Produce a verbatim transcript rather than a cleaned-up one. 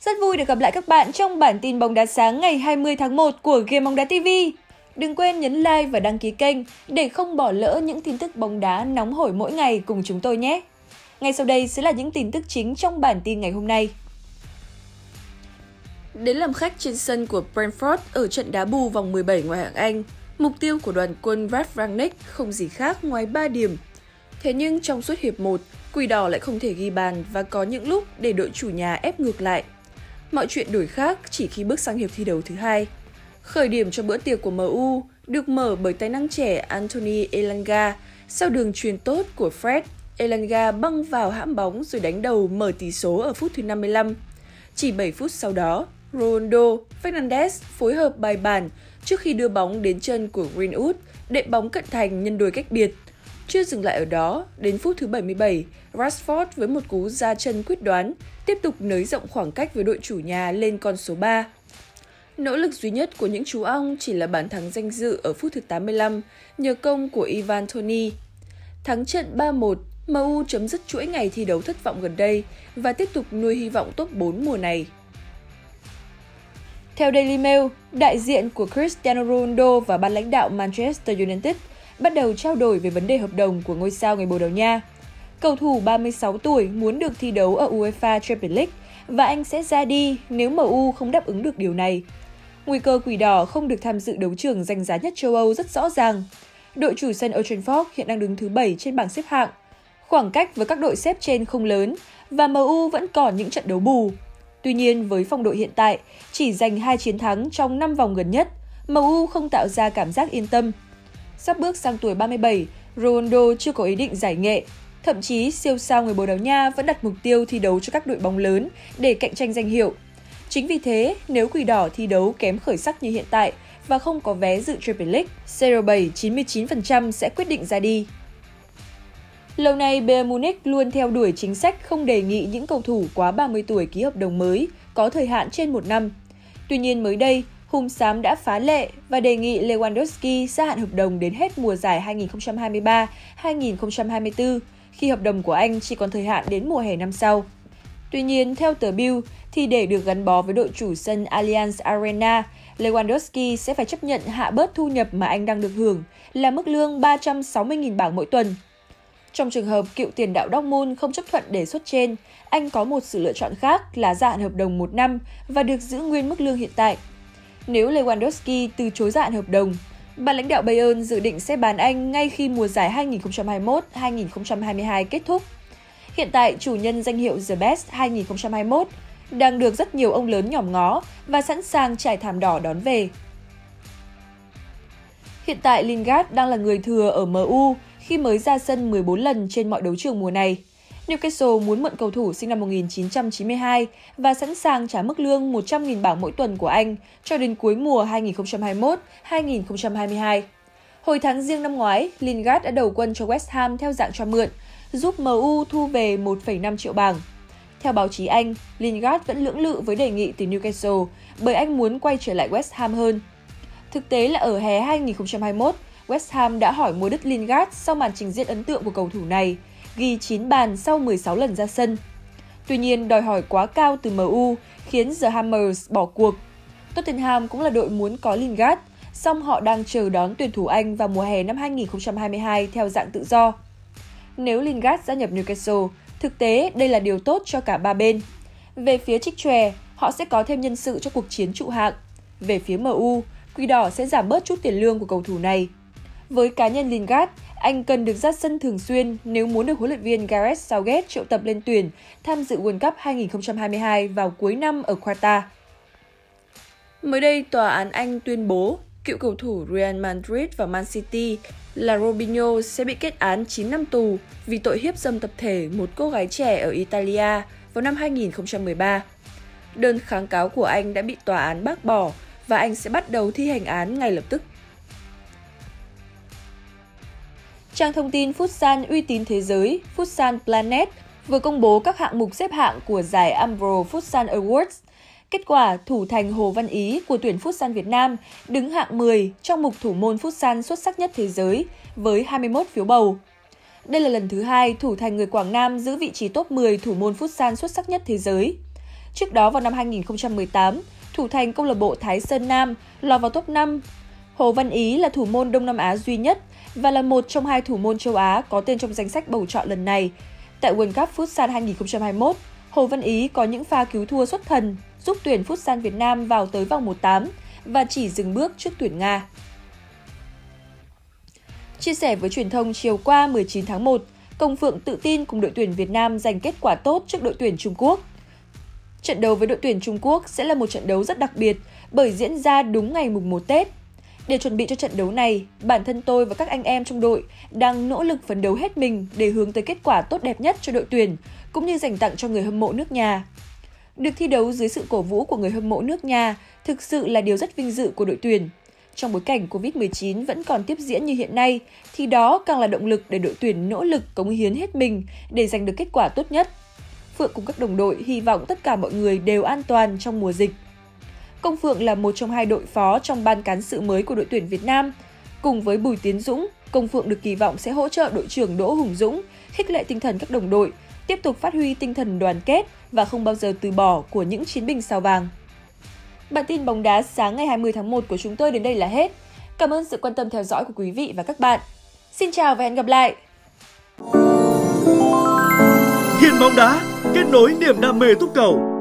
Rất vui được gặp lại các bạn trong bản tin bóng đá sáng ngày hai mươi tháng một của Game Bóng Đá ti vi. Đừng quên nhấn like và đăng ký kênh để không bỏ lỡ những tin tức bóng đá nóng hổi mỗi ngày cùng chúng tôi nhé. Ngay sau đây sẽ là những tin tức chính trong bản tin ngày hôm nay. Đến làm khách trên sân của Brentford ở trận đá bù vòng mười bảy ngoại hạng Anh, mục tiêu của đoàn quân Ralf Rangnick không gì khác ngoài ba điểm. Thế nhưng trong suốt hiệp một, Quỷ Đỏ lại không thể ghi bàn và có những lúc để đội chủ nhà ép ngược lại. Mọi chuyện đổi khác chỉ khi bước sang hiệp thi đấu thứ hai. Khởi điểm cho bữa tiệc của em u được mở bởi tài năng trẻ Anthony Elanga. Sau đường truyền tốt của Fred, Elanga băng vào hãm bóng rồi đánh đầu mở tỷ số ở phút thứ năm mươi lăm. Chỉ bảy phút sau đó, Ronaldo Fernandes phối hợp bài bàn trước khi đưa bóng đến chân của Greenwood, đệm bóng cận thành nhân đôi cách biệt. Chưa dừng lại ở đó, đến phút thứ bảy mươi bảy, Rashford với một cú ra chân quyết đoán, tiếp tục nới rộng khoảng cách với đội chủ nhà lên con số ba. Nỗ lực duy nhất của những chú ong chỉ là bàn thắng danh dự ở phút thứ tám mươi lăm nhờ công của Ivan Toney. Thắng trận ba một, em u chấm dứt chuỗi ngày thi đấu thất vọng gần đây và tiếp tục nuôi hy vọng top bốn mùa này. Theo Daily Mail, đại diện của Cristiano Ronaldo và ban lãnh đạo Manchester United bắt đầu trao đổi về vấn đề hợp đồng của ngôi sao người Bồ Đào Nha. Cầu thủ ba mươi sáu tuổi muốn được thi đấu ở UEFA Champions League và anh sẽ ra đi nếu em u không đáp ứng được điều này. Nguy cơ Quỷ Đỏ không được tham dự đấu trường danh giá nhất châu Âu rất rõ ràng. Đội chủ sân Old Trafford hiện đang đứng thứ bảy trên bảng xếp hạng. Khoảng cách với các đội xếp trên không lớn và em u vẫn còn những trận đấu bù. Tuy nhiên với phong độ hiện tại, chỉ giành hai chiến thắng trong năm vòng gần nhất, em u không tạo ra cảm giác yên tâm. Sắp bước sang tuổi ba mươi bảy, Ronaldo chưa có ý định giải nghệ. Thậm chí, siêu sao người Bồ Đào Nha vẫn đặt mục tiêu thi đấu cho các đội bóng lớn để cạnh tranh danh hiệu. Chính vì thế, nếu Quỷ Đỏ thi đấu kém khởi sắc như hiện tại và không có vé dự Champions League, xê rờ bảy chín mươi chín phần trăm sẽ quyết định ra đi. Lâu nay, Bayern Munich luôn theo đuổi chính sách không đề nghị những cầu thủ quá ba mươi tuổi ký hợp đồng mới, có thời hạn trên một năm. Tuy nhiên mới đây, Hùng Xám đã phá lệ và đề nghị Lewandowski gia hạn hợp đồng đến hết mùa giải hai nghìn không trăm hai mươi ba hai nghìn không trăm hai mươi tư, khi hợp đồng của anh chỉ còn thời hạn đến mùa hè năm sau. Tuy nhiên, theo tờ Bild, thì để được gắn bó với đội chủ sân Allianz Arena, Lewandowski sẽ phải chấp nhận hạ bớt thu nhập mà anh đang được hưởng là mức lương ba trăm sáu mươi nghìn bảng mỗi tuần. Trong trường hợp cựu tiền đạo Dortmund không chấp thuận đề xuất trên, anh có một sự lựa chọn khác là gia hạn hợp đồng một năm và được giữ nguyên mức lương hiện tại. Nếu Lewandowski từ chối gia hạn hợp đồng, ban lãnh đạo Bayern dự định sẽ bán anh ngay khi mùa giải hai nghìn không trăm hai mươi mốt hai nghìn không trăm hai mươi hai kết thúc. Hiện tại, chủ nhân danh hiệu The Best hai nghìn không trăm hai mươi mốt đang được rất nhiều ông lớn nhòm ngó và sẵn sàng trải thảm đỏ đón về. Hiện tại, Lingard đang là người thừa ở em u khi mới ra sân mười bốn lần trên mọi đấu trường mùa này. Newcastle muốn mượn cầu thủ sinh năm một nghìn chín trăm chín mươi hai và sẵn sàng trả mức lương một trăm nghìn bảng mỗi tuần của anh cho đến cuối mùa hai nghìn không trăm hai mươi mốt hai nghìn không trăm hai mươi hai. Hồi tháng Giêng năm ngoái, Lingard đã đầu quân cho West Ham theo dạng cho mượn, giúp em u thu về một phẩy năm triệu bảng. Theo báo chí Anh, Lingard vẫn lưỡng lự với đề nghị từ Newcastle bởi anh muốn quay trở lại West Ham hơn. Thực tế là ở hè hai nghìn không trăm hai mươi mốt, West Ham đã hỏi mua đứt Lingard sau màn trình diễn ấn tượng của cầu thủ này, ghi chín bàn sau mười sáu lần ra sân. Tuy nhiên, đòi hỏi quá cao từ em u khiến The Hammers bỏ cuộc. Tottenham cũng là đội muốn có Lingard, song họ đang chờ đón tuyển thủ Anh vào mùa hè năm hai nghìn không trăm hai mươi hai theo dạng tự do. Nếu Lingard gia nhập Newcastle, thực tế đây là điều tốt cho cả ba bên. Về phía Trích Chòe, họ sẽ có thêm nhân sự cho cuộc chiến trụ hạng. Về phía em u, Quỷ Đỏ sẽ giảm bớt chút tiền lương của cầu thủ này. Với cá nhân Lingard, anh cần được ra sân thường xuyên nếu muốn được huấn luyện viên Gareth Southgate triệu tập lên tuyển tham dự World Cup hai nghìn không trăm hai mươi hai vào cuối năm ở Qatar. Mới đây, Tòa án Anh tuyên bố cựu cầu thủ Real Madrid và Man City là Robinho sẽ bị kết án chín năm tù vì tội hiếp dâm tập thể một cô gái trẻ ở Italia vào năm hai nghìn không trăm mười ba. Đơn kháng cáo của anh đã bị tòa án bác bỏ và anh sẽ bắt đầu thi hành án ngay lập tức. Trang thông tin Futsal uy tín thế giới Futsal Planet vừa công bố các hạng mục xếp hạng của giải Umbro Futsal Awards. Kết quả, thủ thành Hồ Văn Ý của tuyển Futsal Việt Nam đứng hạng mười trong mục thủ môn Futsal xuất sắc nhất thế giới với hai mươi mốt phiếu bầu. Đây là lần thứ hai thủ thành người Quảng Nam giữ vị trí top mười thủ môn Futsal xuất sắc nhất thế giới. Trước đó vào năm hai nghìn không trăm mười tám, thủ thành câu lạc bộ Thái Sơn Nam lọt vào top năm. Hồ Văn Ý là thủ môn Đông Nam Á duy nhất và là một trong hai thủ môn châu Á có tên trong danh sách bầu chọn lần này. Tại World Cup Futsal hai nghìn không trăm hai mươi mốt, Hồ Văn Ý có những pha cứu thua xuất thần, giúp tuyển Futsal Việt Nam vào tới vòng một tám và chỉ dừng bước trước tuyển Nga. Chia sẻ với truyền thông chiều qua mười chín tháng một, Công Phượng tự tin cùng đội tuyển Việt Nam giành kết quả tốt trước đội tuyển Trung Quốc. Trận đấu với đội tuyển Trung Quốc sẽ là một trận đấu rất đặc biệt bởi diễn ra đúng ngày mùng một Tết. Để chuẩn bị cho trận đấu này, bản thân tôi và các anh em trong đội đang nỗ lực phấn đấu hết mình để hướng tới kết quả tốt đẹp nhất cho đội tuyển, cũng như dành tặng cho người hâm mộ nước nhà. Được thi đấu dưới sự cổ vũ của người hâm mộ nước nhà thực sự là điều rất vinh dự của đội tuyển. Trong bối cảnh Covid mười chín vẫn còn tiếp diễn như hiện nay, thì đó càng là động lực để đội tuyển nỗ lực cống hiến hết mình để giành được kết quả tốt nhất. Phượng cùng các đồng đội hy vọng tất cả mọi người đều an toàn trong mùa dịch. Công Phượng là một trong hai đội phó trong ban cán sự mới của đội tuyển Việt Nam. Cùng với Bùi Tiến Dũng, Công Phượng được kỳ vọng sẽ hỗ trợ đội trưởng Đỗ Hùng Dũng, khích lệ tinh thần các đồng đội, tiếp tục phát huy tinh thần đoàn kết và không bao giờ từ bỏ của những chiến binh sao vàng. Bản tin bóng đá sáng ngày hai mươi tháng một của chúng tôi đến đây là hết. Cảm ơn sự quan tâm theo dõi của quý vị và các bạn. Xin chào và hẹn gặp lại! Hiền bóng đá, kết nối niềm đam mê túc cầu.